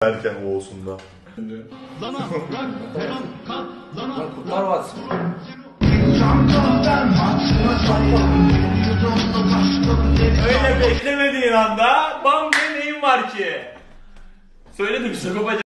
derken Oğuz'unda. Kurtlar Vadisi. Öyle beklemediğin anda bam diye neyin var ki? Söyledim Sagopa